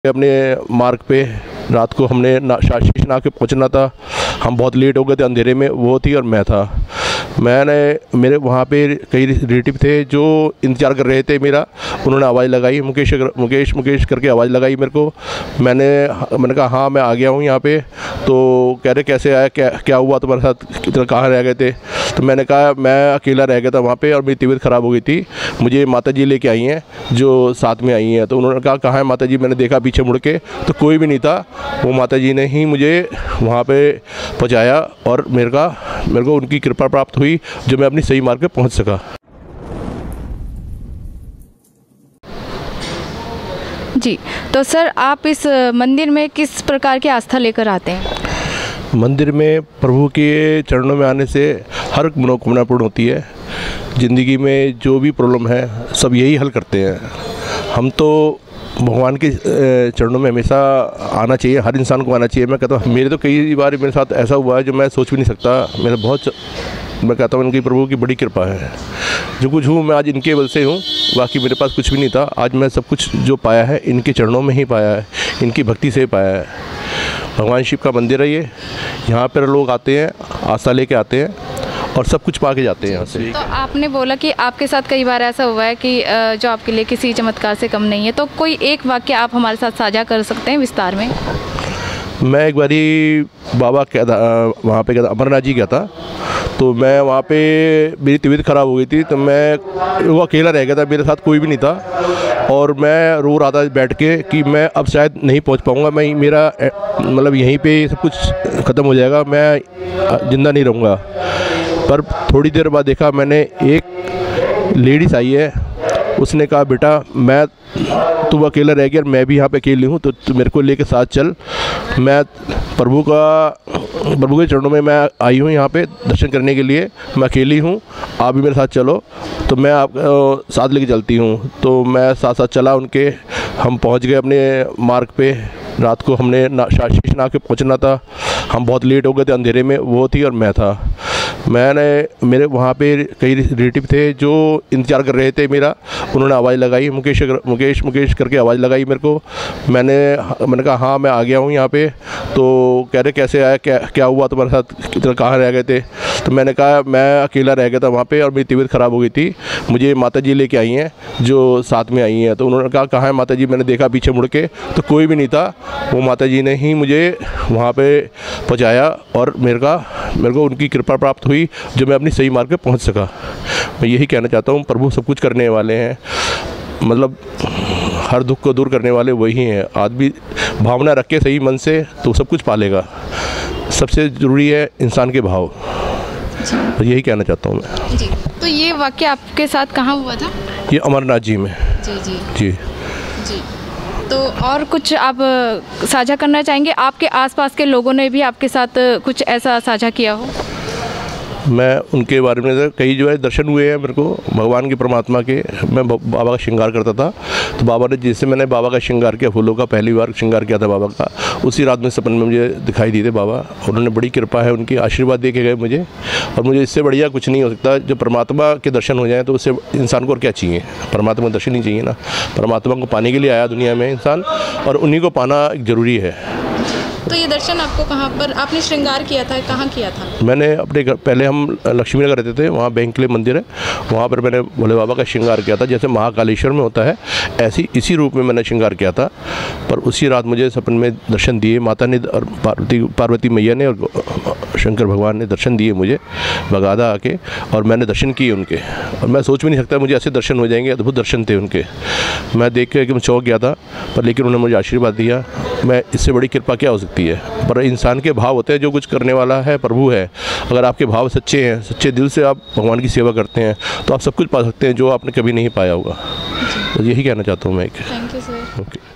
अपने मार्ग पे रात को हमने शीशनाग पे पहुंचना था। हम बहुत लेट हो गए थे, अंधेरे में वो थी और मैं था। मेरे वहाँ पे कई रिलेटिव थे जो इंतज़ार कर रहे थे मेरा। उन्होंने आवाज़ लगाई, मुकेश मुकेश मुकेश करके आवाज़ लगाई मेरे को। मैंने कहा हाँ मैं आ गया हूँ यहाँ पे। तो कह रहे कैसे आया, क्या हुआ तुम्हारे साथ, कितना कहाँ रह गए थे। तो मैंने कहा मैं अकेला रह गया था वहाँ पे और मेरी तबीयत ख़राब हो गई थी, मुझे माता जी लेके आई हैं जो साथ में आई हैं। तो उन्होंने कहा कहाँ है माता जी। मैंने देखा पीछे मुड़ के तो कोई भी नहीं था। वो माता जी ने ही मुझे वहाँ पे पहुँचाया और मेरे को उनकी कृपा प्राप्त हुई जो मैं अपनी सही मार्ग पे पहुँच सका। जी, तो सर आप इस मंदिर में किस प्रकार की आस्था लेकर आते हैं? मंदिर में प्रभु के चरणों में आने से हर मनोकामना पूर्ण होती है। ज़िंदगी में जो भी प्रॉब्लम है सब यही हल करते हैं। हम तो भगवान के चरणों में हमेशा आना चाहिए, हर इंसान को आना चाहिए। मैं कहता हूँ मेरे तो कई बार मेरे साथ ऐसा हुआ है जो मैं सोच भी नहीं सकता। मैं कहता हूँ इनकी प्रभु की बड़ी कृपा है। जो कुछ हूँ मैं आज इनके बल से हूँ, बाकी मेरे पास कुछ भी नहीं था। आज मैं सब कुछ जो पाया है इनके चरणों में ही पाया है, इनकी भक्ति से पाया है। भगवान शिव का मंदिर है ये, यहाँ पर लोग आते हैं, आस्था लेके आते हैं और सब कुछ पा के जाते हैं यहाँ से। तो आपने बोला कि आपके साथ कई बार ऐसा हुआ है कि जो आपके लिए किसी चमत्कार से कम नहीं है, तो कोई एक वाक्य आप हमारे साथ साझा कर सकते हैं विस्तार में? मैं एक बारी बाबा वहाँ पे अमरनाथ जी गया था। तो मैं वहाँ पे मेरी तबीयत ख़राब हो गई थी, तो मैं वो अकेला रह गया था, मेरे साथ कोई भी नहीं था। और मैं रो रहा था बैठ के कि मैं अब शायद नहीं पहुँच पाऊँगा, मैं मेरा मतलब यहीं पे सब कुछ ख़त्म हो जाएगा, मैं ज़िंदा नहीं रहूँगा। पर थोड़ी देर बाद देखा मैंने, एक लेडीज़ आई है, उसने कहा बेटा तू अकेला रह गया, मैं भी यहाँ पे अकेली हूँ, तो मेरे को लेके साथ चल। मैं प्रभु के चरणों में मैं आई हूँ यहाँ पे दर्शन करने के लिए। मैं अकेली हूँ, आप भी मेरे साथ चलो। तो मैं आप साथ लेके चलती हूँ। तो मैं साथ साथ चला उनके। हम पहुँच गए अपने मार्ग पे। रात को हमने शीशनाग पे पहुँचना था। हम बहुत लेट हो गए थे, अंधेरे में वो थी और मैं था। मेरे वहाँ पे कई रिलेटिव थे जो इंतज़ार कर रहे थे मेरा। उन्होंने आवाज़ लगाई, मुकेश मुकेश करके आवाज़ लगाई मेरे को। मैंने कहा हाँ मैं आ गया हूँ यहाँ पे। तो कह रहे कैसे आया, क्या हुआ तुम्हारे साथ, कितना कहाँ रह गए थे। तो मैंने कहा मैं अकेला रह गया था वहाँ पे और मेरी तबीयत ख़राब हो गई थी, मुझे माता जी लेके आई हैं जो साथ में आई हैं। तो उन्होंने कहा कहाँ है माता जी। मैंने देखा पीछे मुड़ के तो कोई भी नहीं था। वो माता जी ने ही मुझे वहाँ पे पहुँचाया और मेरे को उनकी कृपा प्राप्त हुई जो मैं अपनी सही मार्ग पे पहुँच सका। मैं यही कहना चाहता हूँ, प्रभु सब कुछ करने वाले हैं, मतलब हर दुख को दूर करने वाले वही हैं। आदमी भावना रख के सही मन से तो सब कुछ पालेगा। सबसे ज़रूरी है इंसान के भाव। तो यही कहना चाहता हूँ मैं। जी, तो ये वाक्य आपके साथ कहाँ हुआ था? ये अमरनाथ जी में। जी जी जी जी। तो और कुछ आप साझा करना चाहेंगे? आपके आसपास के लोगों ने भी आपके साथ कुछ ऐसा साझा किया हो? मैं उनके बारे में कई जो है दर्शन हुए हैं मेरे को भगवान के, परमात्मा के। मैं बाबा का श्रृंगार करता था, तो बाबा ने जैसे मैंने बाबा का श्रृंगार किया, फूलों का पहली बार श्रृंगार किया था बाबा का, उसी रात में सपन में मुझे दिखाई दिए थे बाबा। उन्होंने बड़ी कृपा है, उनकी आशीर्वाद दे के गए मुझे। और मुझे इससे बढ़िया कुछ नहीं हो सकता। जो परमात्मा के दर्शन हो जाएँ तो उससे इंसान को और क्या चाहिए। परमात्मा का दर्शन ही चाहिए ना। परमात्मा को पाने के लिए आया दुनिया में इंसान, और उन्हीं को पाना ज़रूरी है। तो ये दर्शन आपको कहाँ पर आपने श्रृंगार किया था, कहाँ किया था? मैंने अपने घर, पहले हम लक्ष्मी नगर रहते थे, वहाँ बैंक के लिए मंदिर है, वहाँ पर मैंने भोले बाबा का श्रृंगार किया था। जैसे महाकालेश्वर में होता है ऐसी इसी रूप में मैंने श्रृंगार किया था। पर उसी रात मुझे सपन में दर्शन दिए माता ने, और पार्वती मैया ने और शंकर भगवान ने दर्शन दिए मुझे बगादा आके, और मैंने दर्शन किए उनके। और मैं सोच भी नहीं सकता मुझे ऐसे दर्शन हो जाएंगे। अद्भुत दर्शन थे उनके। मैं देख के एकदम चौंक गया था, पर लेकिन उन्होंने मुझे आशीर्वाद दिया। मैं इससे बड़ी कृपा क्या हो सकती है। पर इंसान के भाव होते हैं, जो कुछ करने वाला है प्रभु है। अगर आपके भाव सच्चे हैं, सच्चे दिल से आप भगवान की सेवा करते हैं, तो आप सब कुछ पा सकते हैं जो आपने कभी नहीं पाया होगा। तो यही कहना चाहता हूँ मैं। Thank you sir. ओके।